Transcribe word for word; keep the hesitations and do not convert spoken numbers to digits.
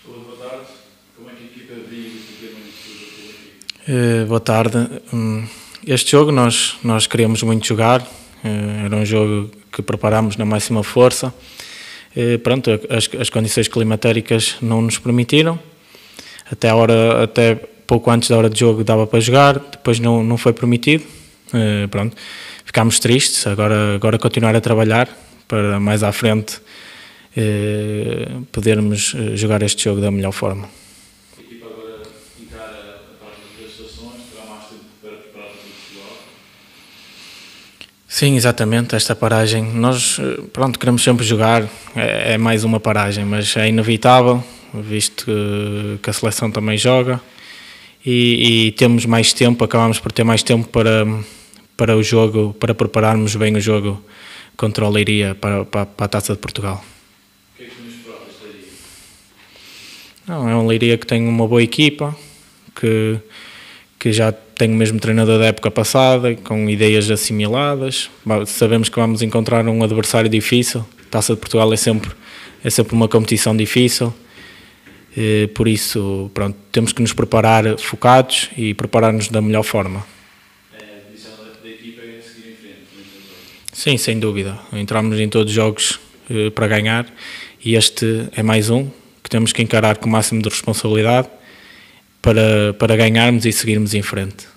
Saúde, boa tarde. Como é que a equipa vive este tema Uh, boa tarde. Um, este jogo nós, nós queríamos muito jogar, uh, era um jogo que preparámos na máxima força. Uh, pronto, as, as condições climatéricas não nos permitiram. Até, a hora, até pouco antes da hora de jogo dava para jogar, depois não, não foi permitido. Uh, pronto, ficámos tristes, agora, agora continuar a trabalhar para mais à frente uh, podermos jogar este jogo da melhor forma. A equipa agora encara a página das estações, terá mais tempo para preparar o Portugal? Sim, exatamente, esta paragem, nós pronto, queremos sempre jogar, é, é mais uma paragem, mas é inevitável, visto que, que a seleção também joga e, e temos mais tempo, acabamos por ter mais tempo para, para o jogo, para prepararmos bem o jogo contra o Leiria para, para, para a Taça de Portugal. O que é que nos esperar desta Leiria? Não, é um Leiria que tem uma boa equipa, que, que já tem o mesmo treinador da época passada, com ideias assimiladas. Sabemos que vamos encontrar um adversário difícil. A Taça de Portugal é sempre, é sempre uma competição difícil. E, por isso, pronto, temos que nos preparar focados e preparar-nos da melhor forma. A missão da equipa é seguir em frente? Sim, sem dúvida. Entramos em todos os jogos eh, para ganhar e este é mais um que temos que encarar com o máximo de responsabilidade para, para ganharmos e seguirmos em frente.